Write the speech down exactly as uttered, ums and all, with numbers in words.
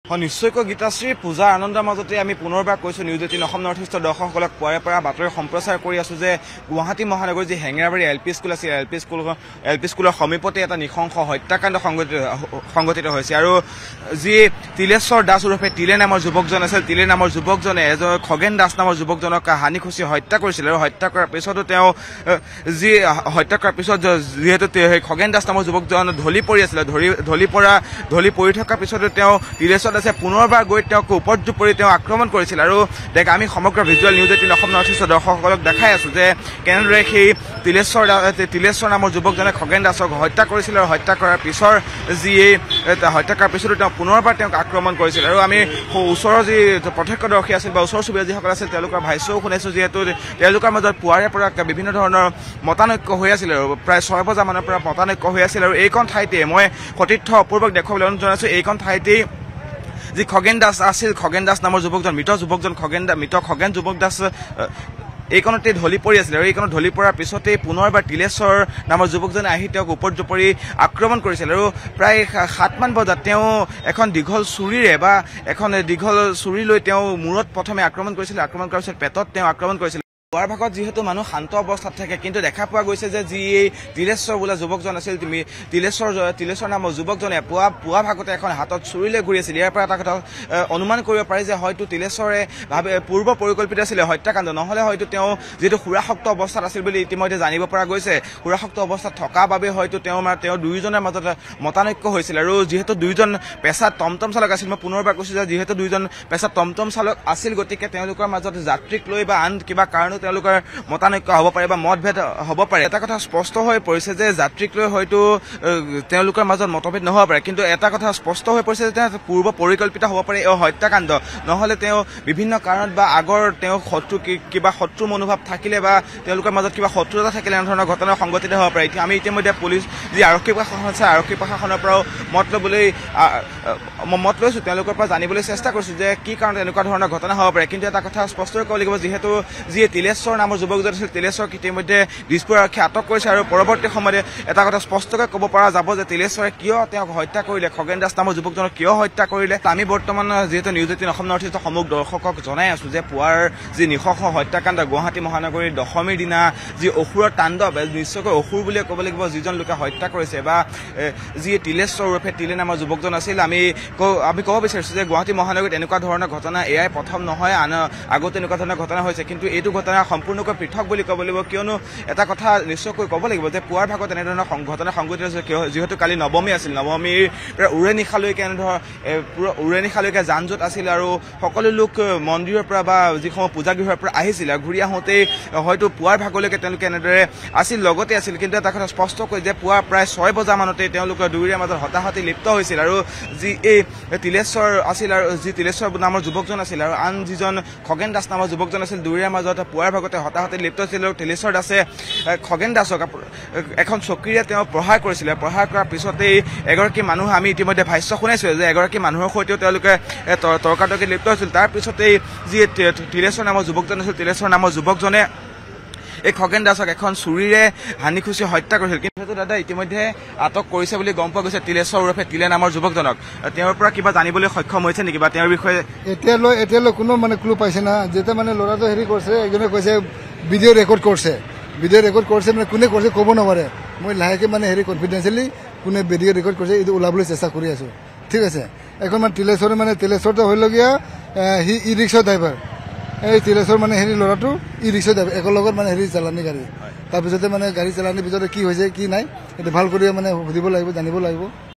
নিশ্চয়কৈ গীতাশ্ৰী পূজা আনন্দৰ মাজতে আমি পুনৰবাৰ কৈছো নিউজ এইটিন অসম নৰ্থ ইষ্টৰ দৰ্শকসকলক পুৱাৰে পৰা বাতৰি সম্প্ৰচাৰ কৰি আছো যে গুৱাহাটী মহানগৰীৰ যি হেঙেৰাবাৰী এল পি স্কুল আছে L P school L P স্কুলৰ সমীপতে এটা নিশংস হত্যাকাণ্ড সংঘটিত হৈছে আৰু যি তিলেশ্বৰ দাস ওৰফে তিলে নামৰ যুৱকজন আছিল তিলে নামৰ যুৱকজনে এজন খগেন দাস নামৰ যুৱকজনক হানি খুচি হত্যা কৰিছিল আৰু হত্যা কৰাৰ পিছতো তেওঁ যি হত্যা কৰাৰ পিছত যিহেতু খগেন দাস নামৰ যুৱকজন ঢলি পৰি আছিল ধৰি ঢলি পৰা ঢলি পৰি থকাৰ পিছতো তেওঁ তিলেশ্বৰ দাসে পুনৰবাৰ গৈ তেওঁক উপদ্ৰৱ কৰি তেওঁ আক্ৰমণ কৰিছিল আৰু দেখ আমি সমগ্ৰ visual news eighteen Assam north ইষ্টৰ দৰ্শকসকলক দেখাই আছো যে কেনেদৰে সেই তিলেশ্বৰ তিলেশ্বৰ নামৰ যুৱকজনে খগেন দাসক হত্যা কৰিছিল আৰু হত্যা কৰাৰ পিছৰ যি হত্যা কৰাৰ পিছতো তেওঁ পুনৰবাৰ তেওঁক আক্ৰমণ কৰিছিল আৰু আমি ওচৰৰ যি প্ৰত্যক্ষদৰ্শী আছিল বা ওচৰ চুবুৰীয়া যিসকল আছিল তেওঁলোকৰ ভাষ্যও শুনাইছো যিহেতু তেওঁলোকৰ মাজত পুৱাৰে পৰা বিভিন্ন ধৰণৰ মতানৈক্য হৈ আছিল আৰু প্ৰায় ছয় বজামানৰ পৰা মতানৈক্য হৈ আছিল আৰু এইখন ঠাইতে মই সতীৰ্থ অপূৰ্বক দেখুৱাবলৈ অনুৰোধ জনাইছো এইখন ঠাইতেই যি খগেন দাস আছিল খগেন দাস নামৰ যুৱকজন মৃত যুৱকজন খগেন মৃত খগেন যুৱক দাস এইকণতে ঢলি পৰি আছিল আৰু এইকণত ঢলি পৰাৰ পিছতেই পুনৰবাৰ তিলেশ্বৰ নামৰ যুৱকজনে আহি তেওঁক উপদ্ৰৱ কৰি আক্ৰমণ কৰিছিল আৰু প্ৰায় সাতমান বজাত তেওঁ এখন দীঘল চুৰিৰে বা এখন দীঘল চুৰি লৈ তেওঁ মূৰত প্ৰথমে আক্ৰমণ কৰিছিল আক্ৰমণ কৰাৰ পিছত পেটত তেওঁ আক্ৰমণ কৰিছিল পুৱাৰ ভাগত যিহেতু মানুহ শান্ত অৱস্থাত থাকে কিন্তু দেখা পোৱা গৈছে যে যি এই তিলেশ্বৰ বোলা যুৱকজন আছিল তিলেশ্বৰ তিলেশ্বৰ নামৰ যুৱকজনে পুৱা পুৱা ভাগতে এখন হাতত চুৰিলৈ ঘূৰি আছিল ইয়াৰ পৰা এটা কথা অনুমান কৰিব পাৰি যে হয়তো তিলেশ্বৰে ভাবে পূৰ্ব পৰিকল্পিত আছিলে হত্যাকাণ্ড নহ'লে হয়তো তেওঁ যিহেতু সুৰাসক্ত অৱস্থাত আছিল বুলি ইতিমধ্যে জানিব পৰা গৈছে সুৰাসক্ত অৱস্থাত থকাৰ বাবে হয়তো তেওঁ তেওঁ দুয়োজনৰ মাজত মতানৈক্য হৈছিল আৰু যিহেতু দুয়োজন পেছাত টমটম চালক আছিল মই পুনৰবাৰ কৈছো যে যিহেতু দুয়োজন পেছাত টমটম চালক আছিল গতিকে তেওঁলোকৰ মাজত যাত্ৰীক লৈ বা আন কিবা কাৰণ তেওঁলোকৰ মতানৈক্য হ'ব পাৰে বা মতভেদ হ'ব পাৰে এটা কথা স্পষ্ট হৈ পৰিছে যে যাত্ৰীক লৈ হয়তো তেওঁলোকৰ মাজত মতভেদ নহ'ব পাৰে কিন্তু এটা কথা স্পষ্ট হৈ পৰিছে যে পূৰ্ব পৰিকল্পিত হ'ব পাৰে এই হত্যাকাণ্ড নহ'লে তেওঁ বিভিন্ন কাৰণত বা আগৰ তেওঁ শত্ৰু কিবা শত্ৰু মনোভাৱ থাকিলে বা তেওঁলোকৰ মাজত কিবা শত্ৰুতা থাকিলে এনেধৰণৰ ঘটনা সংঘটিত হ'ব পাৰে এতিয়া আমি ইতিমধ্যে পুলিচ যি আৰক্ষী প্ৰশাসন আছে আৰক্ষী প্ৰশাসনৰ পৰাও মত ল'বলৈ মত লৈছোঁ তেওঁলোকৰ পৰা জানিবলৈ চেষ্টা কৰিছোঁ যে কি কাৰণত এনেকুৱা ধৰণৰ ঘটনা হ'ব পাৰে কিন্তু এটা কথা স্পষ্টকৈ ক'ব লাগিব যিহেতু যি তিলেশ্বৰ নামৰ যুৱকজন আছিল তিলেশ্বৰক ইতিমধ্যে দিছপুৰ আৰক্ষীয়ে আটক কৰিছে আৰু পৰৱৰ্তী সময়ত এটা কথা স্পষ্টকৈ ক'ব পৰা যাব যে তিলেশ্বৰে কিয় তেওঁক হত্যা কৰিলে খগেন দাস নামৰ যুৱকজনক কিয় হত্যা কৰিলে আমি বৰ্তমান যিহেতু নিউজ এইটিন অসম নৰ্থ ইষ্টৰ সমগ্ৰ দৰ্শকক জনাই আছো যে পুৱাৰ যি নিশংস হত্যাকাণ্ড গুৱাহাটী মহানগৰীৰ দশমীৰ দিনা যি অসুৰৰ তাণ্ডৱ নিশ্চয়কৈ অসুৰ বুলিয়ে ক'ব লাগিব যিজন লোকে হত্যা কৰিছে বা যি তিলেশ্বৰ ওৰফে তিলে নামৰ যুৱকজন আছিল আমি আমি ক'ব বিচাৰিছোঁ যে গুৱাহাটী মহানগৰীত এনেকুৱা ধৰণৰ ঘটনা এয়াই প্ৰথম নহয় আন আগতে এনেকুৱা ধৰণৰ ঘটনা হৈছে কিন্তু এইটো ঘটনা সম্পূৰ্ণকৈ পৃথক বুলি ক'ব লাগিব কিয়নো এটা কথা নিশ্চয়কৈ ক'ব লাগিব যে পুৱাৰ ভাগত এনেধৰণৰ ঘটনা সংঘটিত হৈছে যিহেতু কালি নৱমী আছিল নৱমীৰ পৰা উৰে নিশালৈকে এনেধৰণৰ পুৰা উৰে নিশালৈকে যান জঁট আছিল আৰু সকলো লোক মন্দিৰৰ পৰা বা যিসমূহ পূজাগৃহৰ পৰা আহিছিল আৰু ঘূৰি আহোঁতেই হয়তো পুৱাৰ ভাগলৈকে তেওঁলোকে এনেদৰে আছিল লগতে আছিল কিন্তু এটা কথা স্পষ্টকৈ যে পুৱা প্ৰায় ছয় বজামানতে তেওঁলোকৰ দুয়োৰে মাজত হতাহতি লিপ্ত হৈছিল আৰু যি এই তিলেশ্বৰ আছিল আৰু যি তিলেশ্বৰ নামৰ যুৱকজন আছিল আৰু আন যিজন খগেন দাস নামৰ যুৱকজন আছিল দুয়োৰে মাজত পুৱাৰ ভাগতে হতাহতি লিপ্ত হৈছিল আৰু তিলেশ্বৰ দাসে খগেন দাসক এখন চকীৰে তেওঁ প্ৰহাৰ কৰিছিলে প্ৰহাৰ কৰাৰ পিছতেই এগৰাকী মানুহ আমি ইতিমধ্যে ভাষ্য শুনাইছোঁ যে এগৰাকী মানুহৰ সৈতেও তেওঁলোকে তৰ্কাতৰ্কি লিপ্ত হৈছিল তাৰ পিছতেই যি তিলেশ্বৰ নামৰ যুৱকজন আছিল তিলেশ্বৰ নামৰ যুৱকজনে এই খগেন দাসক এখন চুৰিৰে হানি খুচি হত্যা কৰিছিল কিন্তু দাদা ইতিমধ্যে আটক কৰিছে বুলি গম পোৱা গৈছে তিলেশ্বৰ ওৰফে তিলে নামৰ যুৱকজনক তেওঁৰ পৰা কিবা জানিবলৈ সক্ষম হৈছে নেকি বা তেওঁৰ বিষয়ে এতিয়ালৈ এতিয়ালৈ কোনো মানে ক্লু পাইছে না যেতিয়া মানে ল'ৰাটো হেৰি কৰিছে এজনে কৈছে ভিডিঅ' ৰেকৰ্ড কৰিছে ভিডিঅ' ৰেকৰ্ড কৰিছে মানে কোনে কৰিছে ক'ব নোৱাৰে মই লাহেকৈ মানে হেৰি কনফিডেঞ্চিয়েলি কোনে ভিডিঅ' ৰেকৰ্ড কৰিছে এইটো ওলাবলৈ চেষ্টা কৰি আছোঁ ঠিক আছে এখন মানে তিলেশ্বৰে মানে তিলেশ্বৰটো হ'লগীয়া সি ই ৰিক্সা ড্ৰাইভাৰ এই তিলেশ্বৰ মানে হেৰি ল'ৰাটো ই ৰিক্সা ড্ৰাইভাৰ একৰ লগত মানে হেৰি চালানী গাড়ী তাৰপিছতে মানে গাড়ী চালানীৰ পিছতে কি হৈছে কি নাই এইটো ভাল কৰি মানে সুধিব লাগিব জানিব লাগিব